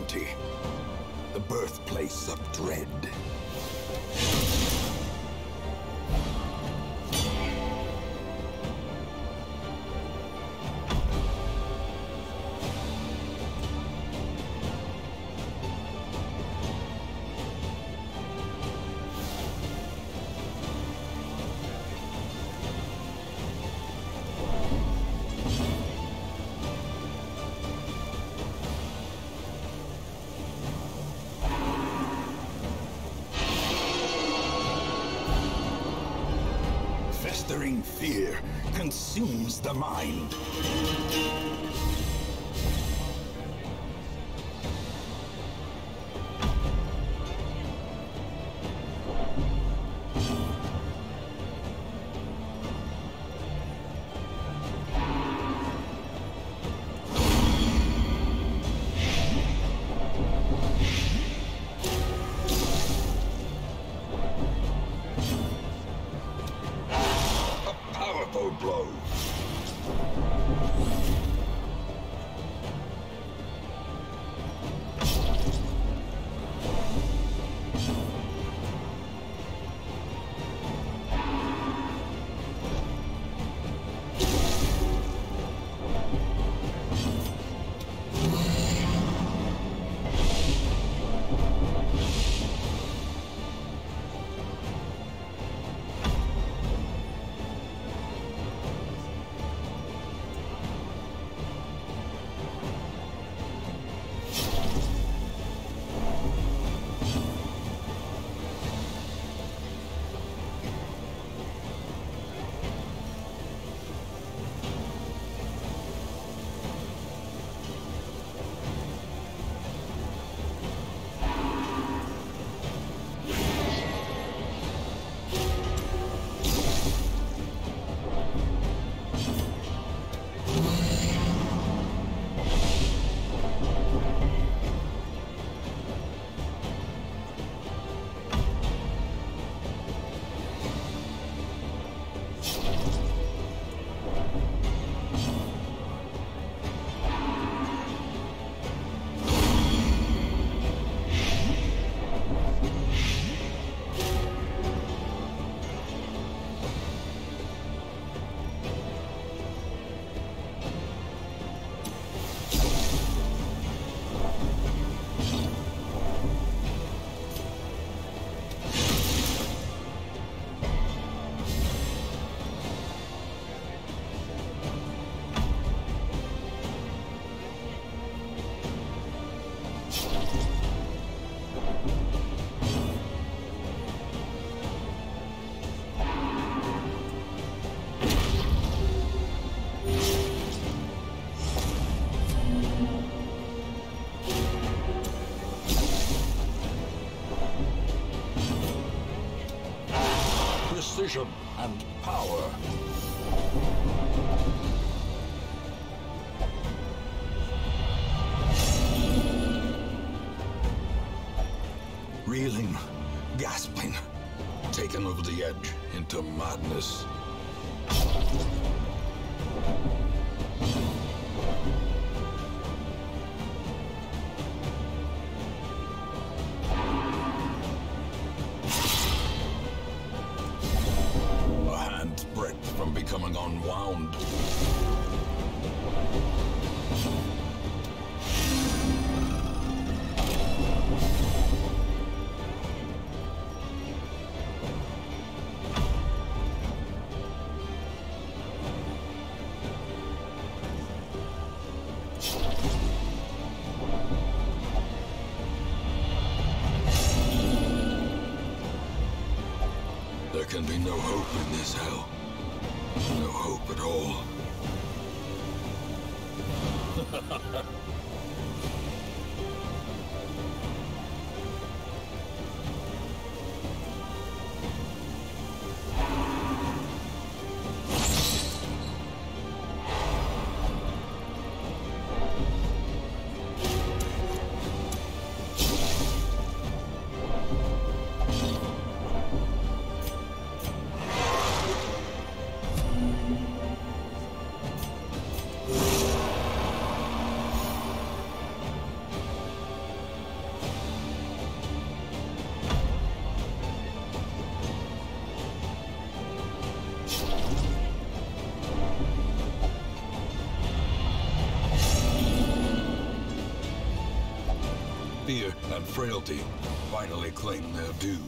reality. The birthplace of dread. Festering fear consumes the mind. Blow. Precision and power. Reeling, gasping, taken over the edge into madness. From becoming unwound. There can be no hope in this hell. No hope at all. that frailty finally claim their due.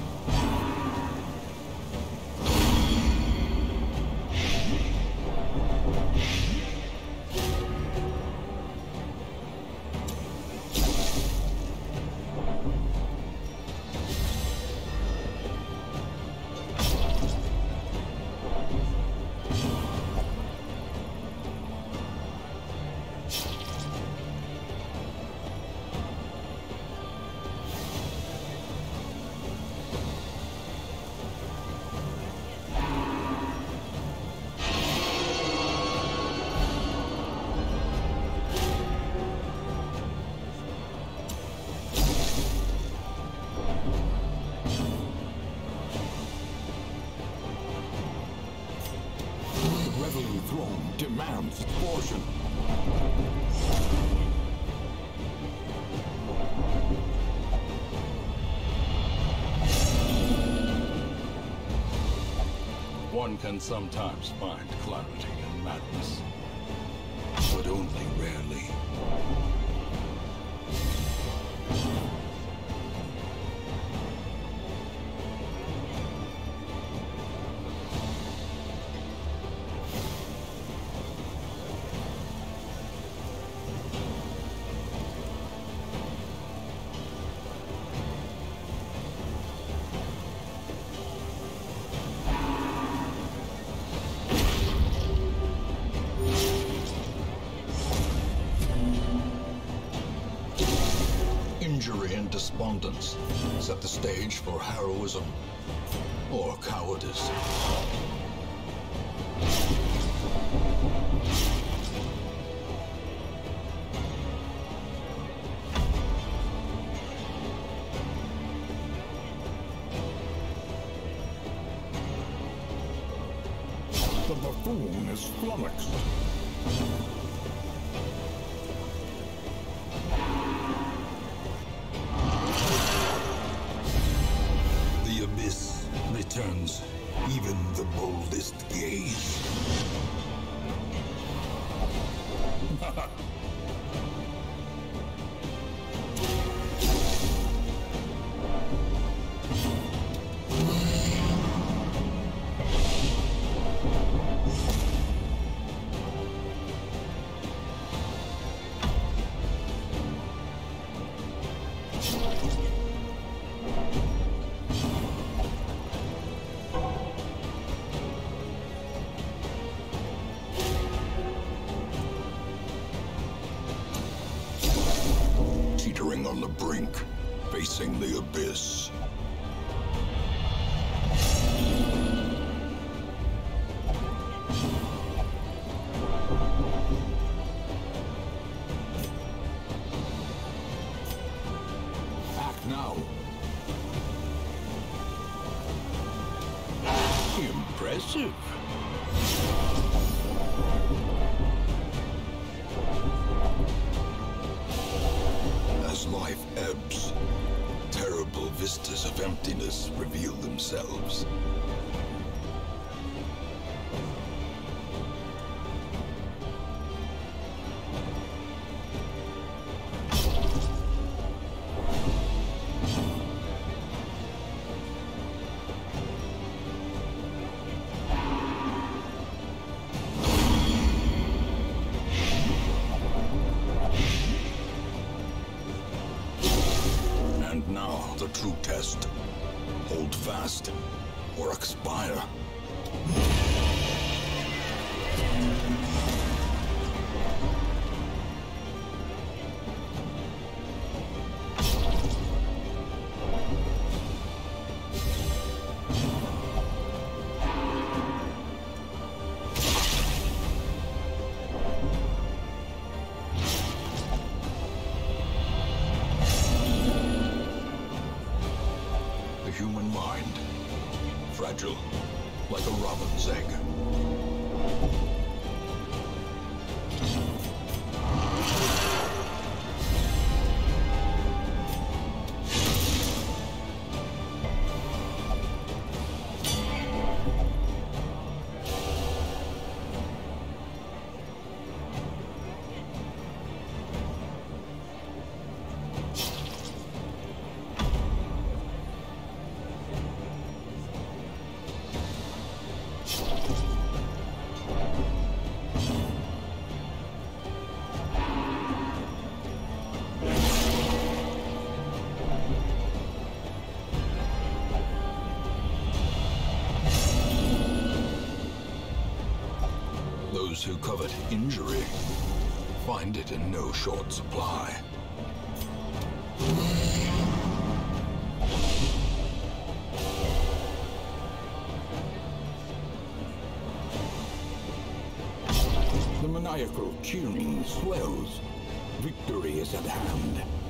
Throne demands its portion. One can sometimes find clarity in madness, but only rarely. Injury and despondence set the stage for heroism or cowardice. The buffoon is flummoxed. The abyss returns even the boldest gaze. Teetering on the brink, facing the abyss. Act now. Impressive. As life ebbs, terrible vistas of emptiness reveal themselves. And now, the true test. Hold fast, or expire. The human mind, fragile, like a robin's egg. Those who covet injury find it in no short supply. The maniacal cheering swells. Victory is at hand.